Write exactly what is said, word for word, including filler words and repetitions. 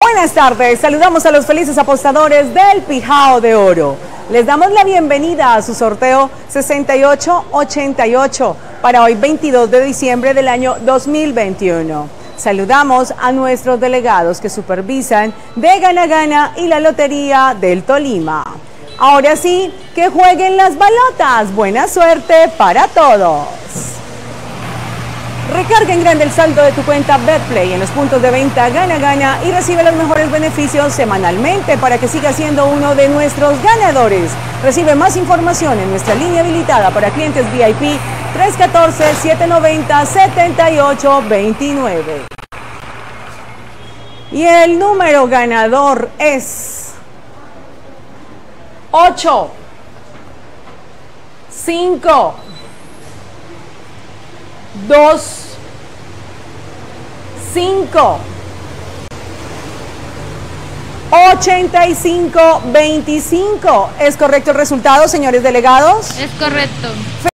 Buenas tardes, saludamos a los felices apostadores del Pijao de Oro. Les damos la bienvenida a su sorteo sesenta y ocho ochenta y ocho para hoy veintidós de diciembre del año dos mil veintiuno. Saludamos a nuestros delegados que supervisan de Gana Gana y la Lotería del Tolima. Ahora sí, que jueguen las balotas. Buena suerte para todos. Recarga en grande el saldo de tu cuenta Betplay en los puntos de venta Gana Gana y recibe los mejores beneficios semanalmente para que siga siendo uno de nuestros ganadores. Recibe más información en nuestra línea habilitada para clientes V I P tres uno cuatro, siete nueve cero, siete ocho dos nueve. Y el número ganador es ocho, cinco, dos, cinco, ochenta y cinco, veinticinco. ¿Es correcto el resultado, señores delegados? Es correcto.